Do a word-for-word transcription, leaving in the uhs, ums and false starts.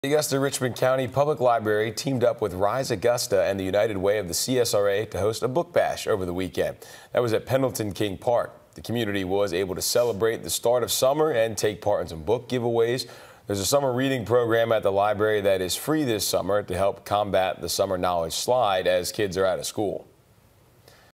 The Augusta Richmond County Public Library teamed up with Rise Augusta and the United Way of the C S R A to host a book bash over the weekend. That was at Pendleton King Park. The community was able to celebrate the start of summer and take part in some book giveaways. There's a summer reading program at the library that is free this summer to help combat the summer knowledge slide as kids are out of school.